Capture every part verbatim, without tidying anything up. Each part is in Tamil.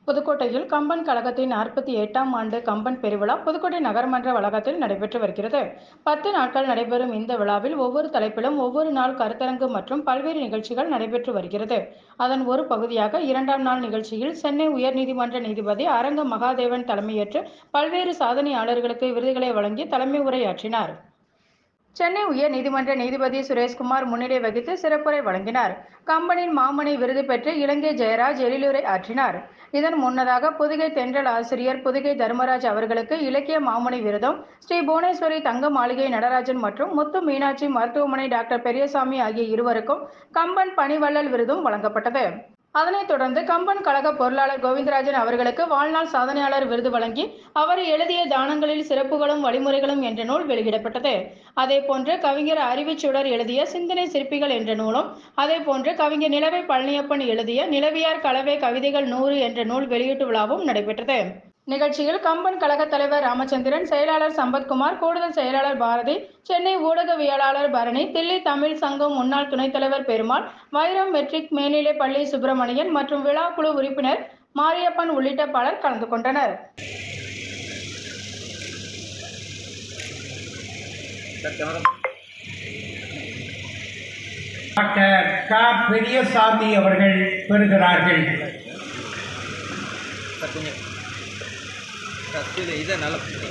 புதுக்கோட்டையில் கம்பன் கழகத்தின் நாற்பத்தி எட்டாம் ஆண்டு கம்பன் பெருவிழா புதுக்கோட்டை நகர்மன்ற வளாகத்தில் நடைபெற்று வருகிறது. பத்து நாட்கள் நடைபெறும் இந்த விழாவில் ஒவ்வொரு தலைப்பிலும் ஒவ்வொரு நாள் கருத்தரங்கு மற்றும் பல்வேறு நிகழ்ச்சிகள் நடைபெற்று வருகிறது. அதன் ஒரு பகுதியாக இரண்டாம் நாள் நிகழ்ச்சியில் சென்னை உயர்நீதிமன்ற நீதிபதி அரங்க மகாதேவன் தலைமையேற்று பல்வேறு சாதனையாளர்களுக்கு விருதுகளை வழங்கி தலைமை உரையாற்றினார். சென்னை உயர் நீதிமன்ற நீதிபதி சுரேஷ்குமார் முன்னிலை வகித்து சிறப்புரை வழங்கினார். கம்பனின் மாமணி விருது பெற்று இலங்கை ஜெயராஜ் எழிலுரை ஆற்றினார். இதன் முன்னதாக புதுகை தென்றல் ஆசிரியர் புதுகை தர்மராஜ் அவர்களுக்கு இலக்கிய மாமணி விருதும், ஸ்ரீ புவனேஸ்வரி தங்க மாளிகை நடராஜன் மற்றும் முத்து மீனாட்சி மருத்துவமனை டாக்டர் பெரியசாமி ஆகிய இருவருக்கும் கம்பன் பணிவள்ளல் விருதும் வழங்கப்பட்டது. அதனைத் தொடர்ந்து கம்பன் கழக பொருளாளர் கோவிந்தராஜன் அவர்களுக்கு வாழ்நாள் சாதனையாளர் விருது வழங்கி அவர் எழுதிய தானங்களில் சிறப்புகளும் வழிமுறைகளும் என்ற நூல் வெளியிடப்பட்டது. அதேபோன்று கவிஞர் அறிவுச்சுடர் எழுதிய சிந்தனை சிற்பிகள் என்ற நூலும், அதேபோன்று கவிஞர் நிலவை பழனியப்பன் எழுதிய நிலவியார் கலவை கவிதைகள் நூறு என்ற நூல் வெளியீட்டு விழாவும் நடைபெற்றது. நிகழ்ச்சியில் கம்பன் கழக தலைவர் ராமச்சந்திரன், செயலாளர் சம்பத்குமார், கூடுதல் செயலாளர் பாரதி, சென்னை ஊடகவியலாளர் பரணி, தில்லி தமிழ் சங்கம் முன்னாள் துணைத் தலைவர் பெருமாள், வைரம் மெட்ரிக் மேல்நிலை பள்ளி சுப்பிரமணியன் மற்றும் விழா குழு உறுப்பினர் மாரியப்பன் உள்ளிட்ட பலர் கலந்து கொண்டனர். டாக்டர் க பெரியசாமி அவர்கள் பெறுகிறார்கள். இதை நல்ல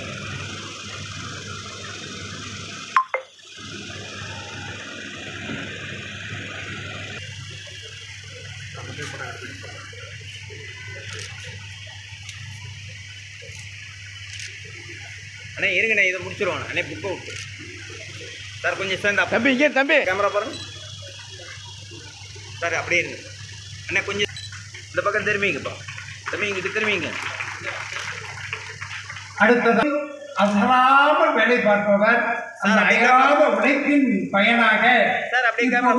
அண்ணே இருங்கண்ணே, இதை முடிச்சிருவாங்க அண்ணே. புக்கை விட்டு சார் கொஞ்சம் சேர்ந்தா தம்பி இங்கே தம்பி கேமரா பாருங்க சார். அப்படியே இருங்க அண்ணே, கொஞ்சம் இந்த பக்கம் திரும்பிங்கப்பா. தம்பி இங்கிட்டு திரும்பிங்க. அடுத்தது அசராமல் வேலை பார்ப்பவர், அந்த அயராத உழைப்பின் பயனாக சார் அப்படியே கேமரா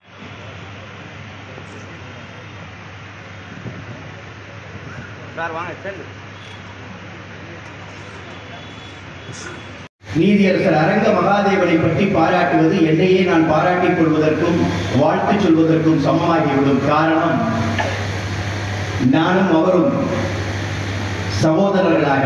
சார் வாங்க சேர்ந்து. நீதியரசர் அரங்க மகாதேவனை பற்றி பாராட்டுவது என்னையே நான் பாராட்டிக் கொள்வதற்கும் வாழ்த்து சொல்வதற்கும் சமமாகிவிடும். காரணம், நானும் அவரும் சகோதரர்களாக,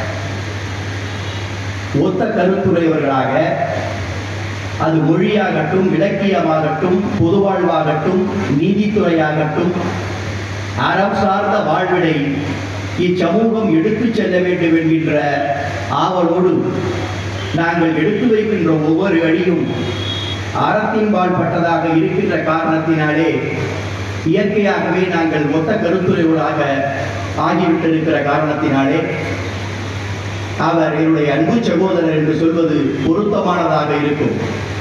ஒத்த கருத்துடையவர்களாக, அது மொழியாகட்டும், இலக்கியமாகட்டும், பொது வாழ்வாகட்டும், நீதித்துறையாகட்டும், அறம் சார்ந்த வாழ்வினை இச்சமூகம் எடுத்துச் செல்ல வேண்டும் என்கின்ற ஆவலோடு நாங்கள் எடுத்து வைக்கின்ற ஒவ்வொரு அடியும் அறத்தின்பால் பட்டதாக இருக்கின்ற காரணத்தினாலே இயற்கையாகவே நாங்கள் மொத்த கருத்துரைகளாக ஆகிவிட்டிருக்கிற காரணத்தினாலே அவர் என்னுடைய அன்பு சகோதரர் என்று சொல்வது பொருத்தமானதாக இருக்கும்.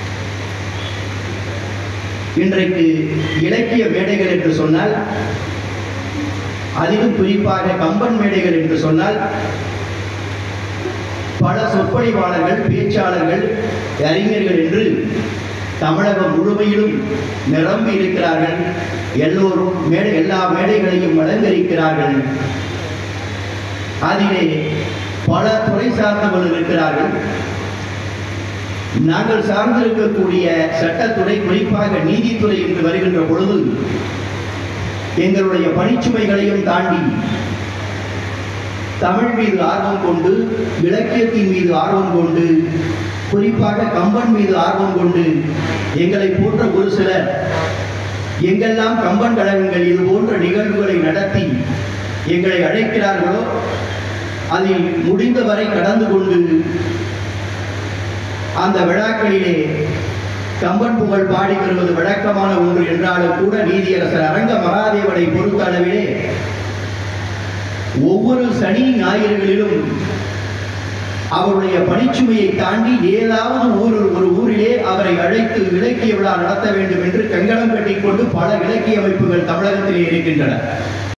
இன்றைக்கு இலக்கிய மேடைகள் என்று சொன்னால், அதிலும் குறிப்பாக கம்பன் மேடைகள் என்று சொன்னால், பல சொற்பொழிவாளர்கள், பேச்சாளர்கள், அறிஞர்கள் என்று தமிழகம் முழுமையிலும் நிரம்பி இருக்கிறார்கள். எல்லோரும் மேடை எல்லா மேடைகளையும் அலங்கரிக்கிறார்கள். அதிலே பல துறை சார்ந்தவர்கள் இருக்கிறார்கள். நாங்கள் சார்ந்திருக்கக்கூடிய சட்டத்துறை, குறிப்பாக நீதித்துறை என்று வருகின்ற பொழுது எங்களுடைய பணிச்சுமைகளையும் தாண்டி தமிழ் மீது ஆர்வம் கொண்டு, இலக்கியத்தின் மீது ஆர்வம் கொண்டு, குறிப்பாக கம்பன் மீது ஆர்வம் கொண்டு எங்களை போன்ற ஒரு சிலர் எங்கெல்லாம் கம்பன் கழகங்கள் இது போன்ற நிகழ்வுகளை நடத்தி எங்களை அழைக்கிறார்களோ அதில் முடிந்தவரை கடந்து கொண்டு அந்த விழாக்களிலே கம்பன் புகழ் பாடி வருவது வழக்கமான ஒன்று என்றாலும் கூட, நீதியரசர் அரங்க மகாதேவனை பொறுத்த அளவிலே ஒவ்வொரு சனி ஞாயிறுகளிலும் அவருடைய பணிச்சுமையை தாண்டி ஏதாவது ஊர் ஒரு ஊரிலே அவரை அழைத்து இலக்கிய விழா நடத்த வேண்டும் என்று கங்கணம் கட்டிக்கொண்டு பல இலக்கிய அமைப்புகள் தமிழகத்திலே இருக்கின்றன.